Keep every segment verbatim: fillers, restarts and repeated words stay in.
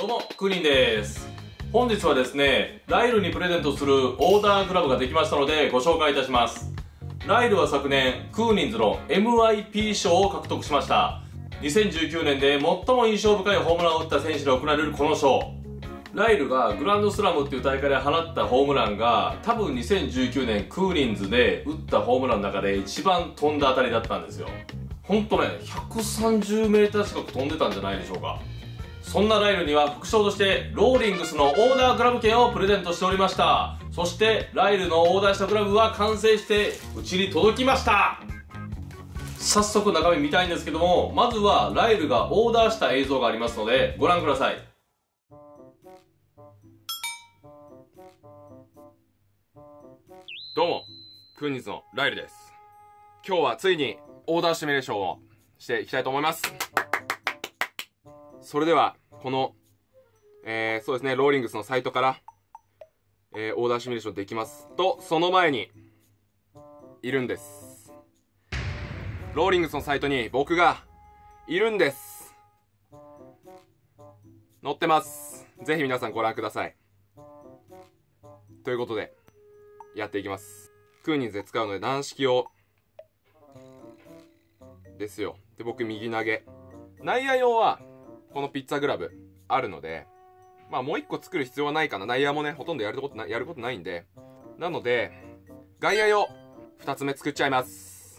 どうも、クーリンです。本日はですね、ライルにプレゼントするオーダーグラブができましたのでご紹介いたします。ライルは昨年、クーニンズの エムアイピー 賞を獲得しました。にせんじゅうきゅうねんで最も印象深いホームランを打った選手に贈られるこの賞。ライルがグランドスラムっていう大会で放ったホームランが多分にせんじゅうきゅうねんクーリンズで打ったホームランの中で一番飛んだ当たりだったんですよ。ほんとね、ひゃくさんじゅうメーター近く飛んでたんじゃないでしょうか。そんなライルには副賞としてローリングスのオーダーグラブ券をプレゼントしておりました。そしてライルのオーダーしたグラブは完成してうちに届きました。早速中身見たいんですけども、まずはライルがオーダーした映像がありますのでご覧ください。 どうも、クーニンズのライルです。今日はついにオーダーシミュレーションをしていきたいと思います。それではこの、えー、そうですね、ローリングスのサイトから、えー、オーダーシミュレーションできますと、その前にいるんです。ローリングスのサイトに僕がいるんです。載ってます。ぜひ皆さんご覧ください。ということでやっていきます。クーニンズで使うので軟式をですよ。で、僕右投げ。内野用はこのピッツァグラブあるので、まあもう一個作る必要はないかな。内野もね、ほとんどやることな、やることないんで。なので、外野用二つ目作っちゃいます。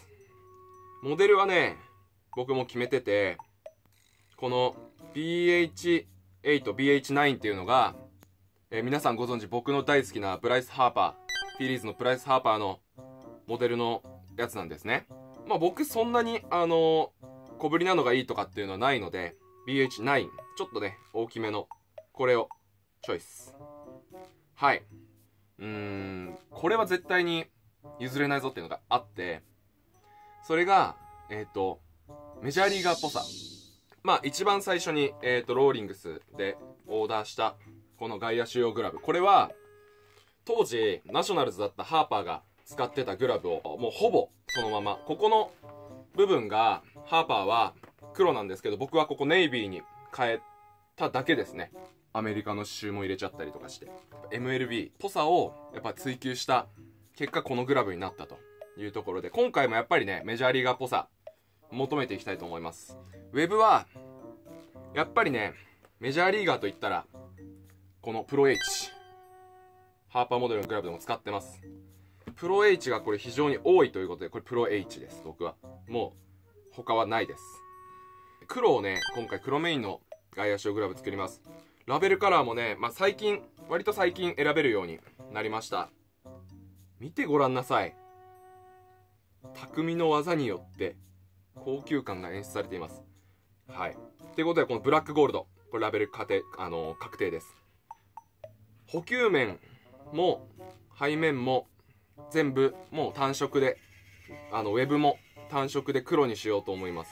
モデルはね、僕も決めてて、この ビーエイチエイト、ビーエイチナイン っていうのが、えー、皆さんご存知僕の大好きなブライス・ハーパー、フィリーズのブライス・ハーパーのモデルのやつなんですね。まあ僕そんなに、あのー、小ぶりなのがいいとかっていうのはないので、ビーエイチナイン、ちょっとね、大きめの、これをチョイス。はい。うーん、これは絶対に譲れないぞっていうのがあって、それが、えっと、メジャーリーガーっぽさ。まあ一番最初に、えっと、ローリングスでオーダーした、この外野手用グラブ。これは、当時、ナショナルズだったハーパーが使ってたグラブを、もうほぼそのまま。ここの部分が、ハーパーは黒なんですけど、僕はここネイビーに変えただけですね。アメリカの刺繍も入れちゃったりとかして。エムエルビー っぽさをやっぱ追求した結果、このグラブになったというところで、今回もやっぱりね、メジャーリーガーっぽさ、求めていきたいと思います。ウェブは、やっぱりね、メジャーリーガーといったら、このプロ H。ハーパーモデルのグラブでも使ってます。プロ H がこれ非常に多いということで、これプロ H です、僕は。もう、他はないです。黒をね、今回黒メインの外野手用グラブ作ります。ラベルカラーもね、まあ、最近、割と最近選べるようになりました。見てごらんなさい。匠の技によって、高級感が演出されています。はい。ってことで、このブラックゴールド。これラベル確定、あのー、確定です。補給面も、背面も、全部、もう単色で、あの、ウェブも単色で黒にしようと思います。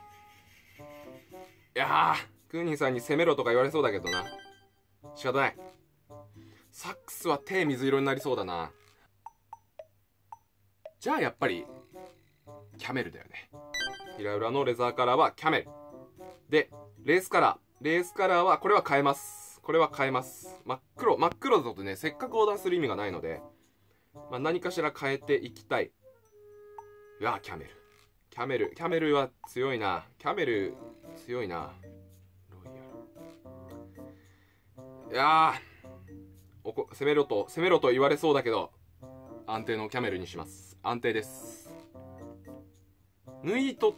いやー、クーニンさんに攻めろとか言われそうだけどな。仕方ない。サックスは手水色になりそうだな。じゃあやっぱり、キャメルだよね。平裏のレザーカラーはキャメル。で、レースカラー。レースカラーは、これは変えます。これは変えます。真っ黒。真っ黒だとね、せっかくオーダーする意味がないので、まあ、何かしら変えていきたい。うわ、キャメル。キャメル。キャメルは強いな。キャメル、強いな。ロイヤル。いやー、おこ攻めろと、攻めろと言われそうだけど、安定のキャメルにします。安定です。縫い糸って、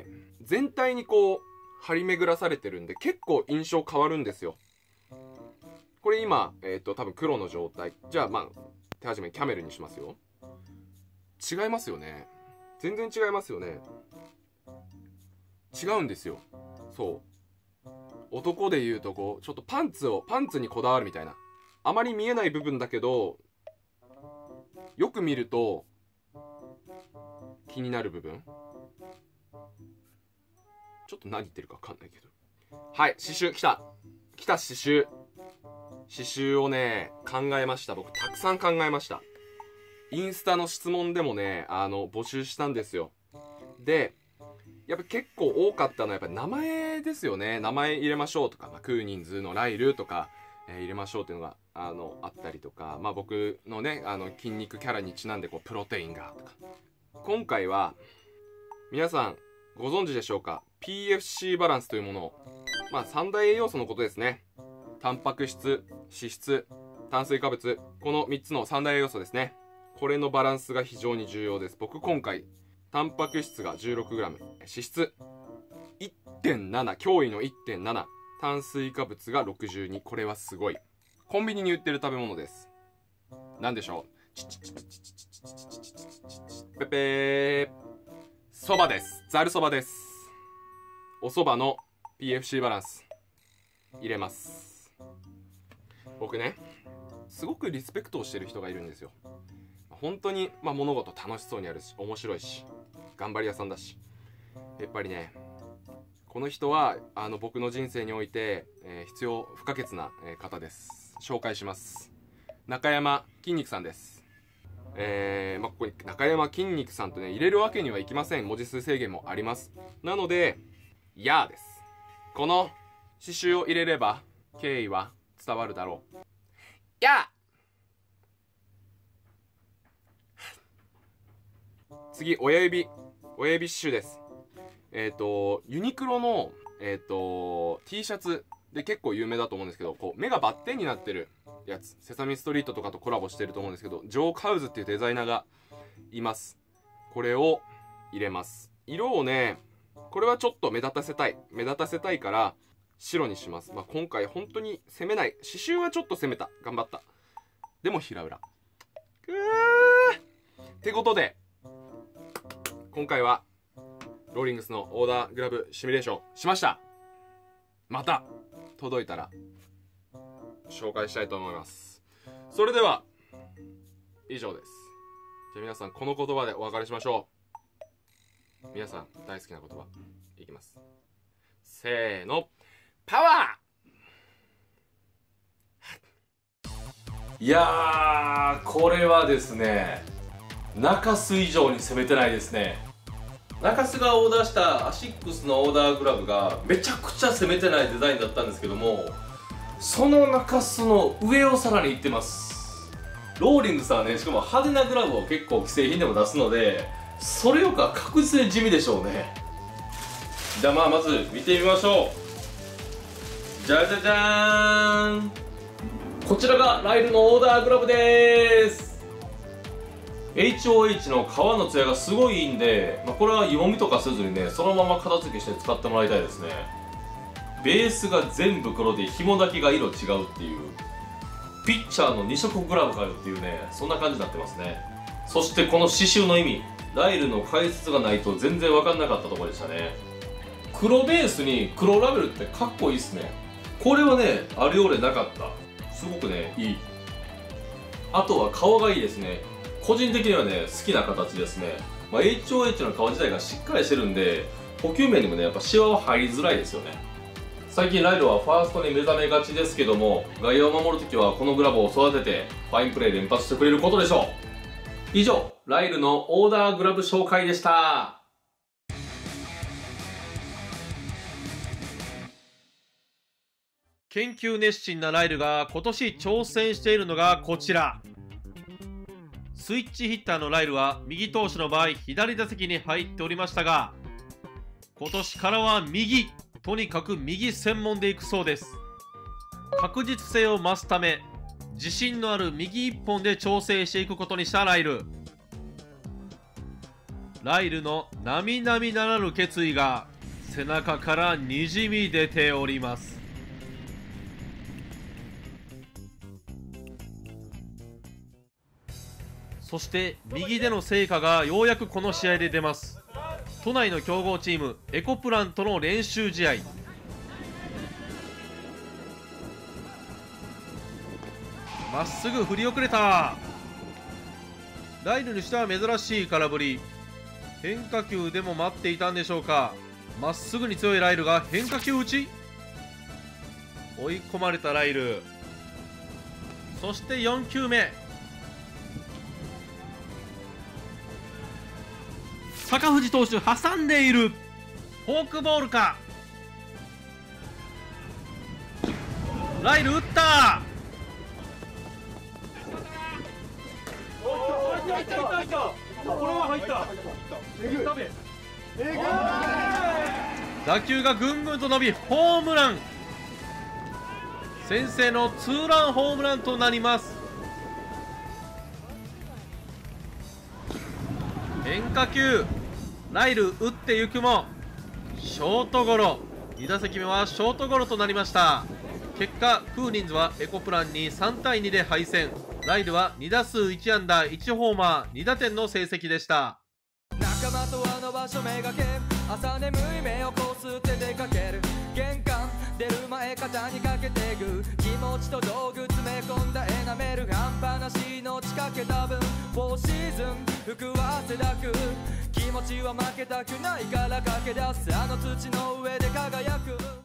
全体にこう、張り巡らされてるんで、結構印象変わるんですよ。これ今、えっと、多分黒の状態。じゃあ、まあ、手始めキャメルにしますよ。違いますよね。全然違いますよね。違うんですよ。そう。男で言うとこう、ちょっとパンツを、パンツにこだわるみたいな。あまり見えない部分だけど、よく見ると、気になる部分。ちょっと何言ってるか分かんないけど。はい、刺繍来た。来た刺繍。刺繍をね、考えました。僕、たくさん考えました。インスタの質問でもね、あの、募集したんですよ。で、やっぱ結構多かったのは、やっぱ名前前ですよね。名前入れましょうとか、まあ、クーニンズのライルとか、えー、入れましょうっていうのがあのあったりとか、まあ、僕のねあの筋肉キャラにちなんでこうプロテインがとか。今回は皆さんご存知でしょうか、 ピーエフシー バランスというものを、まあ三大栄養素のことですね。タンパク質、脂質、炭水化物、このみっつの三大栄養素ですね。これのバランスが非常に重要です。僕今回タンパク質が じゅうろくグラム、 脂質 いってんなな、 驚異の いってんなな、 炭水化物がろくじゅうに。これはすごい。コンビニに売ってる食べ物です。何でしょう。ペペー、そばです。ざるそばです。おそばの ピーエフシー バランス入れます。僕ねすごくリスペクトをしてる人がいるんですよ。本当に、まあ、物事楽しそうにやるし面白いし頑張り屋さんだし、やっぱりねこの人はあの僕の人生において、えー、必要不可欠な、えー、方です。紹介します。中山きんにくさんです。えーまあ、ここに中山きんにくさんとね入れるわけにはいきません。文字数制限もあります。なのでやーです。この刺繍を入れれば敬意は伝わるだろう。やー次、親指親指刺繍です。えっ、ー、とユニクロのえっ、ー、と T シャツで結構有名だと思うんですけど、こう目がバッテンになってるやつ、セサミストリートとかとコラボしてると思うんですけど、ジョー・カウズっていうデザイナーがいます。これを入れます。色をねこれはちょっと目立たせたい目立たせたいから白にします。まあ、今回本当に攻めない、刺繍はちょっと攻めた、頑張った。でも平裏くーってことで今回はローリングスのオーダーグラブシミュレーションしました。また届いたら紹介したいと思います。それでは以上です。じゃあ皆さんこの言葉でお別れしましょう。皆さん大好きな言葉いきます。せーの、パワー。 いやーこれはですね中洲以上に攻めてないですね。中洲がオーダーしたアシックスのオーダーグラブがめちゃくちゃ攻めてないデザインだったんですけども、その中洲の上をさらにいってます。ローリングスはねしかも派手なグラブを結構既製品でも出すので、それよりは確実に地味でしょうね。じゃあまあまず見てみましょう。じゃじゃじゃーん、こちらがライルのオーダーグラブでーす。 エイチオーエイチ の革の艶がすごいいいんで、まあ、これは湯もみとかせずにねそのまま片付けして使ってもらいたいですね。ベースが全部黒で紐だけが色違うっていう、ピッチャーのに色グラブかよっていうね、そんな感じになってますね。そしてこの刺繍の意味、ライルの解説がないと全然分かんなかったところでしたね。黒ベースに黒ラベルってかっこいいっすね。これはねあるようでなかった、すごくねいい。あとは顔がいいですね。個人的にはね好きな形ですね。まあ、エイチオーエイチ の革自体がしっかりしてるんで補給面にもねやっぱシワは入りづらいですよね。最近ライルはファーストに目覚めがちですけども、外野を守るときはこのグラブを育ててファインプレー連発してくれることでしょう。以上ライルのオーダーグラブ紹介でした。研究熱心なライルが今年挑戦しているのがこちら。スイッチヒッターのライルは右投手の場合左打席に入っておりましたが、今年からは右、とにかく右専門でいくそうです。確実性を増すため自信のある右一本で調整していくことにしたライル。ライルの並々ならぬ決意が背中からにじみ出ております。そして右での成果がようやくこの試合で出ます。都内の強豪チームエコプランとの練習試合。まっすぐ振り遅れた。ライルにしては珍しい空振り。変化球でも待っていたんでしょうか。まっすぐに強いライルが変化球打ち。追い込まれたライル。そしてよん球目。坂藤投手挟んでいる。フォークボールか。 ライル打った。打球がぐんぐんと伸びホームラン。先制のツーランホームランとなります。変化球、ライル打っていくもショートゴロ。に打席目はショートゴロとなりました。結果クーニンズはエコプランにさんたいにで敗戦。ライルはに打数いち安打いちホーマーに打点の成績でした。 仲間とあの場所めがけ、朝眠い目をこすって出かける。玄関出る前肩にかけてぐ、気持ちと道具詰め込んだエナメル。半端なしの仕掛けた分フォーシーズン服は汗だく。気持ちは負けたくないから駆け出す、あの土の上で輝く。